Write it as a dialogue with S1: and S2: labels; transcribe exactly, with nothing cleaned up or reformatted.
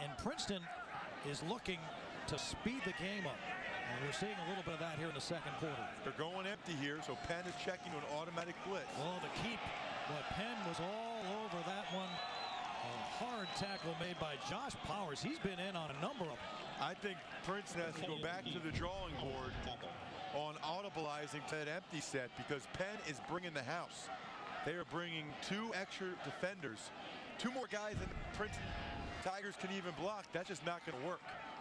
S1: and Princeton is looking to speed the game up. And we're seeing a little bit of that here in the second quarter.
S2: They're going empty here, so Penn is checking to an automatic blitz.
S1: Well, the keep, but Penn was all over that one. A hard tackle made by Josh Powers. He's been in on a number of them.
S2: I think Princeton has to go back to the drawing board on audibilizing that empty set, because Penn is bringing the house. They are bringing two extra defenders, two more guys than the Princeton Tigers can even block. That's just not going to work.